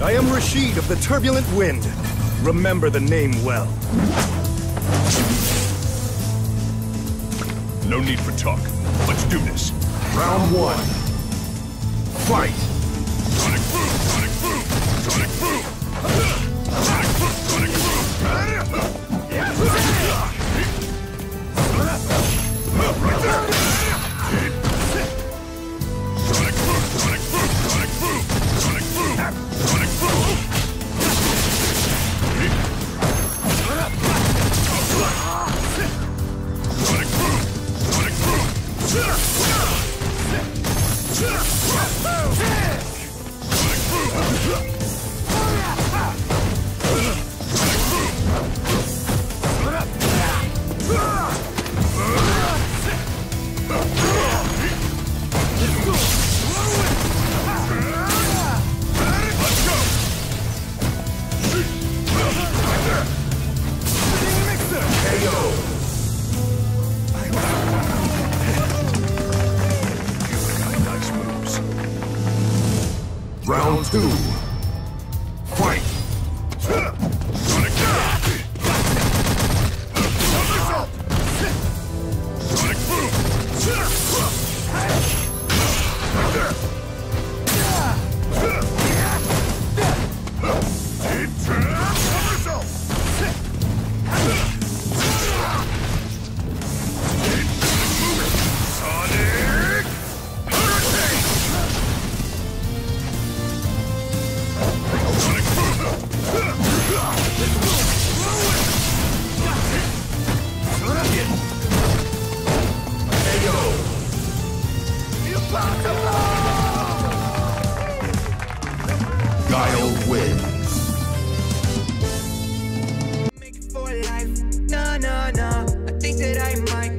I am Rashid of the Turbulent Wind. Remember the name well. No need for talk. Let's do this. Round one. Fight! Sonic boom! Sonic boom! Sonic boom! Sonic boom! Sonic boom! Right there! Sonic boom! Sonic boom! Sonic boom! Sonic boom! Sonic boom! Sonic boom! Sonic boom! Sonic boom! Round two. Fight! Sonic Sonic boom! Right there! Sonic Hurricane! Sonic boom! Guile wins. Make it for life. No, no, no. I think that I might